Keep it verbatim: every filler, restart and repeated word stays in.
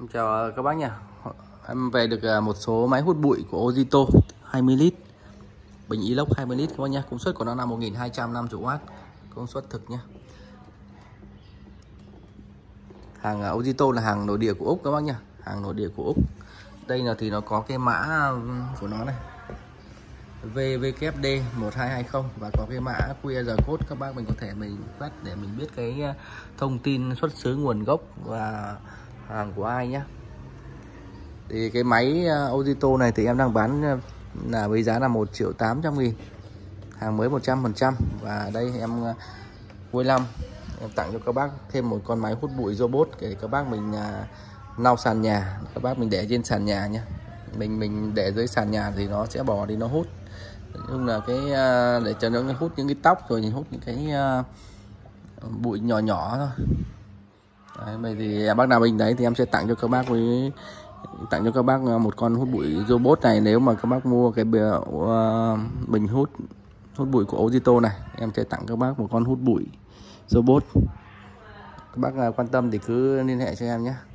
Chào các bác nha. Em về được một số máy hút bụi của Ozito hai mươi lít, bình inox hai mươi lít các bác nhé. Công suất của nó là một nghìn hai trăm năm mươi oát, công suất thực nhé. Hàng Ozito là hàng nội địa của Úc các bác nhé, hàng nội địa của Úc. Đây là thì nó có cái mã của nó này, vê vê kép đê một hai hai không, và có cái mã quy rờ code. Các bác mình có thể mình quét để mình biết cái thông tin xuất xứ, nguồn gốc và hàng của ai nhé. Thì cái máy Ozito này thì em đang bán là với giá là một triệu tám trăm nghìn, hàng mới một trăm phần trăm. Và đây em cuối năm em tặng cho các bác thêm một con máy hút bụi robot để các bác mình lau sàn nhà. Các bác mình để trên sàn nhà nhé, mình mình để dưới sàn nhà thì nó sẽ bò đi nó hút. Nhưng là cái để cho nó hút những cái tóc, rồi hút những cái bụi nhỏ nhỏ thôi. Đấy, vậy thì bác nào mình đấy thì em sẽ tặng cho các bác với tặng cho các bác một con hút bụi robot này. Nếu mà các bác mua cái bình hút hút bụi của Ozito này, em sẽ tặng các bác một con hút bụi robot. Các bác quan tâm thì cứ liên hệ cho em nhé.